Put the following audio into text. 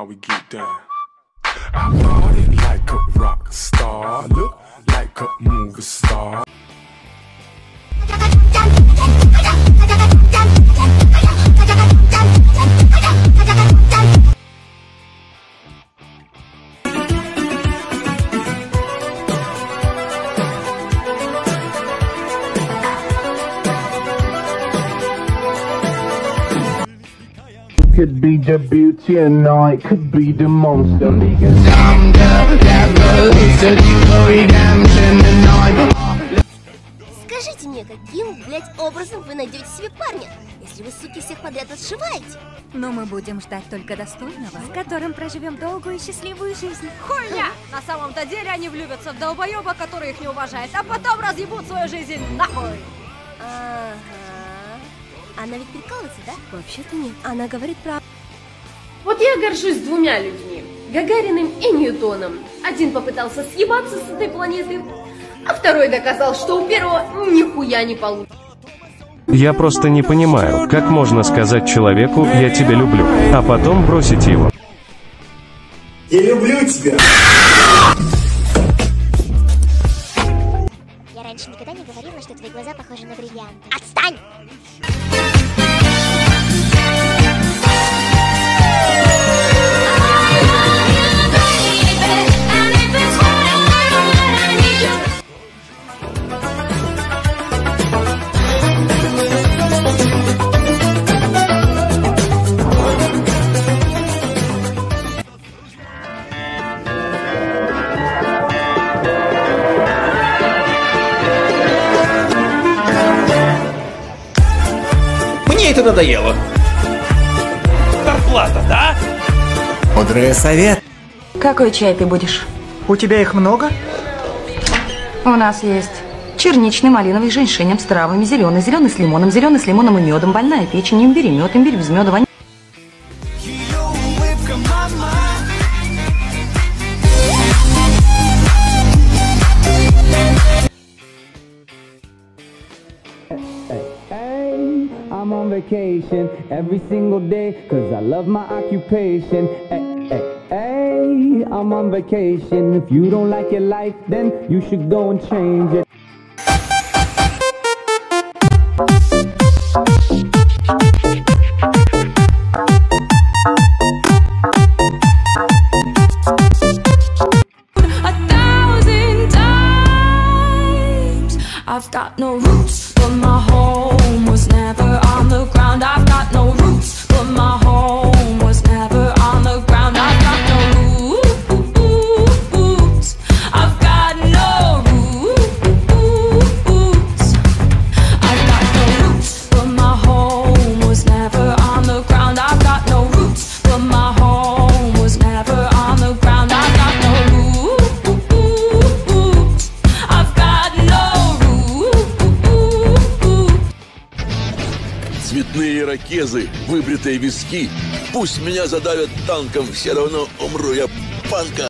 how we get down. I party like a rock star, look like a movie star. Could be the beauty and I could be the monster. Скажите мне, каким, блядь, образом вы найдете себе парня, если вы, суки, всех подряд отшиваете? Но мы будем ждать только достойного, с которым проживем долгую и счастливую жизнь. Хуйня! На самом-то деле они влюбятся в долбоеба, который их не уважает, а потом разъебут свою жизнь нахуй! Ага. Она ведь прикалывается, да? Вообще-то нет. Она говорит про... Вот я горжусь двумя людьми, Гагариным и Ньютоном. Один попытался съебаться с этой планеты, а второй доказал, что у первого нихуя не получится. Я просто не понимаю, как можно сказать человеку «я тебя люблю», а потом бросить его. Я люблю тебя! Я раньше никогда не говорила, что твои глаза похожи на бриллианты. Отстань! Мне это надоело. Зарплата, да? Мудрый совет. Какой чай ты будешь? У тебя их много? У нас есть черничный, малиновый, с женьшенем, с травами, зеленый с лимоном и медом, больная печень, имбирь и мед, имбирь без меда, ваниль. I'm on vacation every single day, cause I love my occupation. Hey, I'm on vacation. If you don't like your life, then you should go and change it. I've got no roots, but my home was never on the ground. I've got no roots, but my home was never on the ground. I've got no roots. I've got no roots. I've got no roots, but my home was never on the ground. I've got no roots, but my home was never on the ground. I've got no roots. I've got no. Цветные ирокезы, выбритые виски. Пусть меня задавят танком, все равно умру я, панка.